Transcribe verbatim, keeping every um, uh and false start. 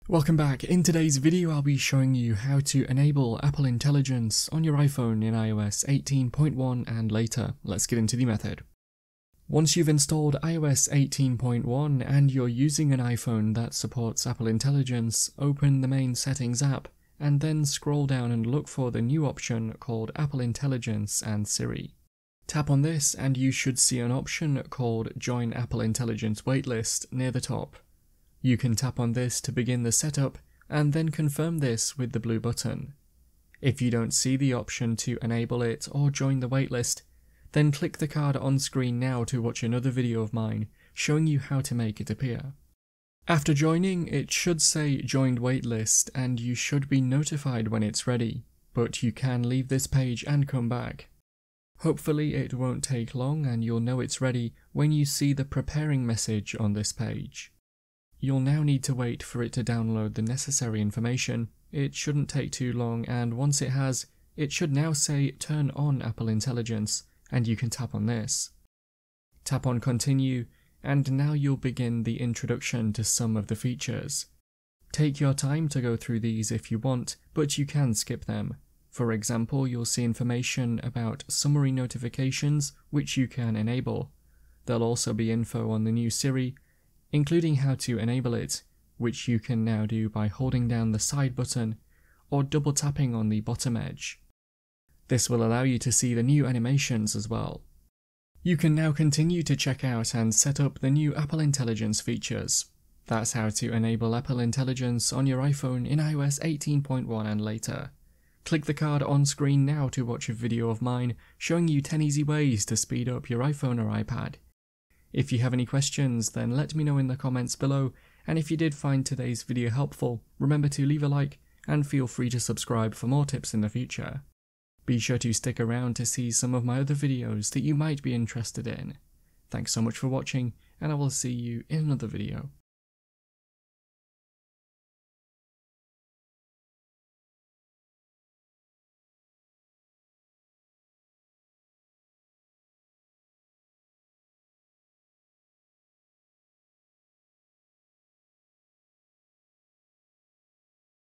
Welcome back. In today's video I'll be showing you how to enable Apple Intelligence on your iPhone in i O S eighteen point one and later. Let's get into the method. Once you've installed i O S eighteen point one and you're using an iPhone that supports Apple Intelligence, open the main settings app and then scroll down and look for the new option called Apple Intelligence and Siri. Tap on this and you should see an option called Join Apple Intelligence Waitlist near the top. You can tap on this to begin the setup and then confirm this with the blue button. If you don't see the option to enable it or join the waitlist, then click the card on screen now to watch another video of mine showing you how to make it appear. After joining, it should say Joined Waitlist and you should be notified when it's ready, but you can leave this page and come back. Hopefully it won't take long and you'll know it's ready when you see the preparing message on this page. You'll now need to wait for it to download the necessary information. It shouldn't take too long, and once it has, it should now say Turn on Apple Intelligence, and you can tap on this. Tap on Continue, and now you'll begin the introduction to some of the features. Take your time to go through these if you want, but you can skip them. For example, you'll see information about summary notifications, which you can enable. There'll also be info on the new Siri, including how to enable it, which you can now do by holding down the side button or double tapping on the bottom edge. This will allow you to see the new animations as well. You can now continue to check out and set up the new Apple Intelligence features. That's how to enable Apple Intelligence on your iPhone in i O S eighteen point one and later. Click the card on screen now to watch a video of mine showing you ten easy ways to speed up your iPhone or iPad. If you have any questions, then let me know in the comments below, and if you did find today's video helpful, remember to leave a like and feel free to subscribe for more tips in the future. Be sure to stick around to see some of my other videos that you might be interested in. Thanks so much for watching, and I will see you in another video.